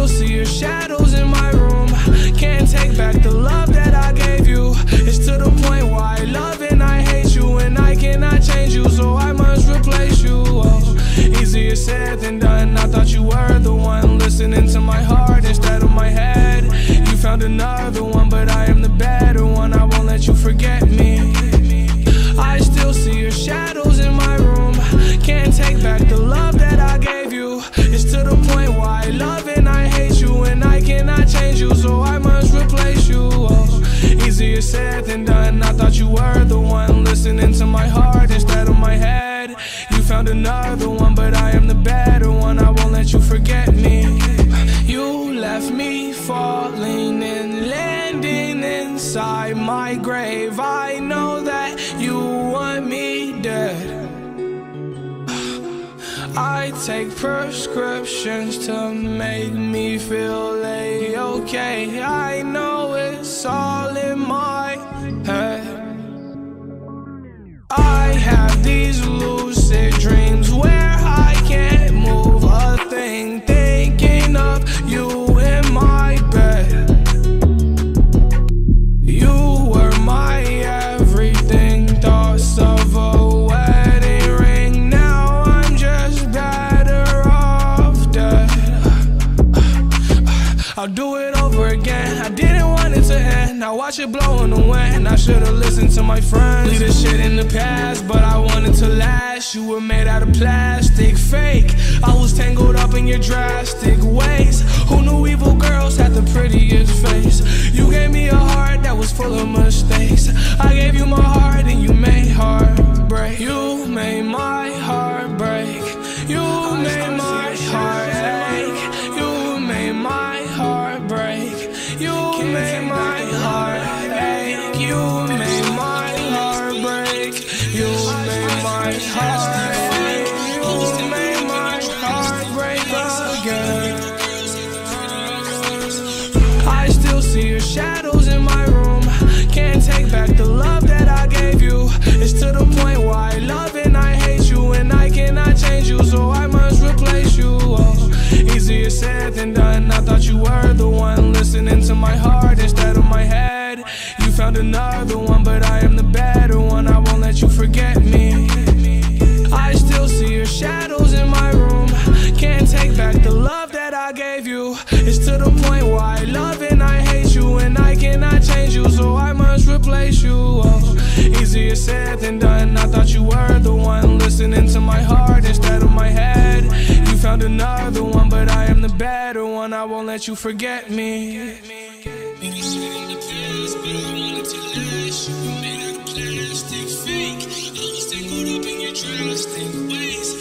still see your shadows in my room. Can't take back the love that I gave you. It's to the point where I love and I hate you, and I cannot change you, so I must replace you. Oh, easier said than done. I thought you were the one listening to my heart instead of my head. You found another one, but I am the better one. I won't let you forget me. I still see your shadows in my room. Can't take back the love that I gave you. It's to the point where I love and I hate you, and I cannot change you, so I must replace you. Oh, easier said than done. I thought you were the one listening to my heart instead of my head. You found another one, but I am the better one. I won't let you forget me. You left me falling and landing inside my grave. I know that you want me dead. I take prescriptions to make me feel A-okay. I know it's all in my head. I have these lucid dreams where I can't move a thing, thinking of you in my bed. You were my everything, thoughts of a wedding ring. Now I'm just better off dead. I'll do it over again. I didn't want it to end. Now watch it blow in the wind. I should've listened to my friends. Leave this shit in the past, but I wanted to last. You were made out of plastic, fake. I was tangled up in your drastic ways. Who knew evil girls had the prettiest face? You gave me a heart that was full of mistakes. I gave you my heart and you made heartbreak. You made my heart break. You made my heart ache. You made my heart break. You made my heart ache. You made my heart break. You made my heart ache. You made my heart break again. I still see your shadows in my room. Can't take back the love that I gave you. It's to the point where I love and I hate you, and I cannot change you, so I must replace you. Oh, easier said than done. I thought you were the one listening to my heart instead of my head. You found another one, but I am the better one. I won't let you forget me. I still see your shadows in my room. Can't take back the love that I gave you. It's to the point where I love and I hate you, and I cannot change you, so I must replace you. Oh, easier said than done. I thought you were the one listening to my heart instead of my head. You found another one, but I am the better one. I won't let you forget me. Made out of plastic, fake. I was tangled up in your drastic ways.